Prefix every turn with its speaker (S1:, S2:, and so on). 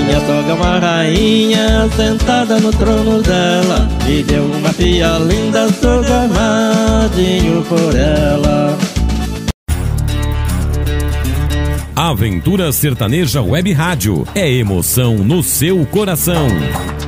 S1: Minha sogra é uma rainha, sentada no trono dela, me deu uma filha linda, sou gamadinho por ela.
S2: Aventura Sertaneja Web Rádio, é emoção no seu coração.